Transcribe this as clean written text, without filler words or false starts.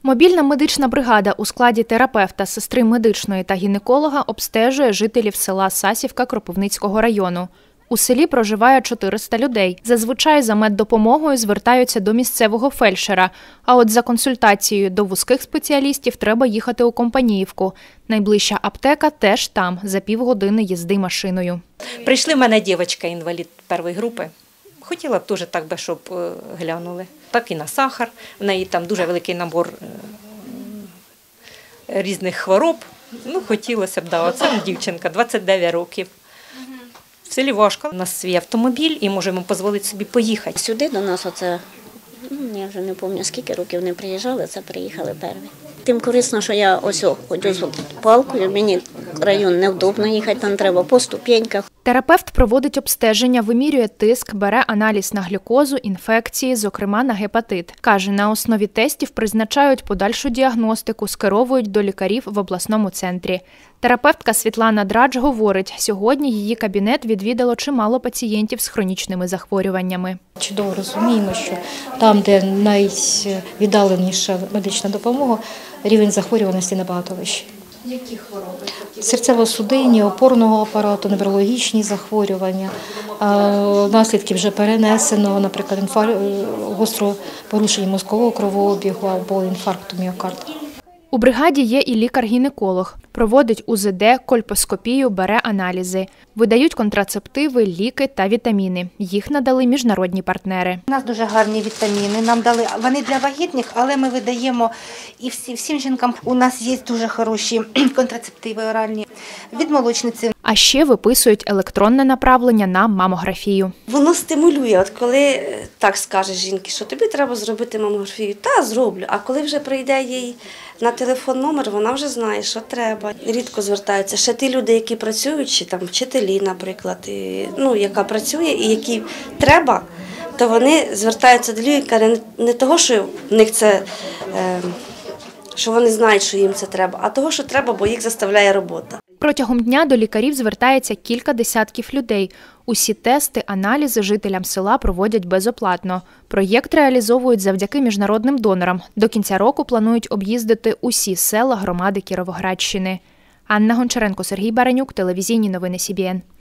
Мобільна медична бригада у складі терапевта, сестри медичної та гінеколога обстежує жителів села Сасівка Кропивницького району. У селі проживає 400 людей. Зазвичай за меддопомогою звертаються до місцевого фельдшера, а от за консультацією до вузьких спеціалістів треба їхати у Компаніївку. Найближча аптека теж там, за півгодини їзди машиною. Прийшли в мене дівчинка, інвалід першої групи. Хотіла б теж так би, щоб глянули. Так і на сахар. В неї там дуже великий набор різних хвороб. Хотілося б, да. Оце дівчинка, 29 років. В селі важко. У нас свій автомобіль і можемо дозволити собі поїхати. Сюди до нас я вже не пам'ятаю, скільки років не приїжджали, це приїхали перві. Тим корисно, що я ходжу з палкою, мені район невдобно їхати, там треба по ступеньках. Терапевт проводить обстеження, вимірює тиск, бере аналіз на глюкозу, інфекції, зокрема на гепатит. Каже, на основі тестів призначають подальшу діагностику, скеровують до лікарів в обласному центрі. Терапевтка Світлана Драдж говорить, сьогодні її кабінет відвідало чимало пацієнтів з хронічними захворюваннями. Чудово розуміємо, що там, де найвіддаленіша медична допомога, рівень захворюваності набагато вищий. Які хвороби? Серцево-судинні, опорного апарату, неврологічні захворювання, наслідки вже перенесено, наприклад, гостро порушення мозкового кровообігу або інфаркту міокарда. У бригаді є і лікар-гінеколог. Проводить УЗД, кольпоскопію, бере аналізи. Видають контрацептиви, ліки та вітаміни. Їх надали міжнародні партнери. У нас дуже гарні вітаміни. Нам дали, вони для вагітних, але ми видаємо і всім жінкам. У нас є дуже хороші контрацептиви оральні від молочниці. А ще виписують електронне направлення на мамографію. Воно стимулює, от коли так скаже жінки, що тобі треба зробити мамографію, та зроблю. А коли вже прийде їй на телефон номер, вона вже знає, що треба. Рідко звертаються. Ще ті люди, які працюють, чи там вчителі, наприклад, яка працює і які треба, то вони звертаються до лікаря не того, що в них це, що вони знають, що їм це треба, а того, що треба, бо їх заставляє робота. Протягом дня до лікарів звертається кілька десятків людей. Усі тести, аналізи жителям села проводять безоплатно. Проєкт реалізовують завдяки міжнародним донорам. До кінця року планують об'їздити усі села громади Кіровоградщини. Анна Гончаренко, Сергій Баранюк, телевізійні новини СІБІН.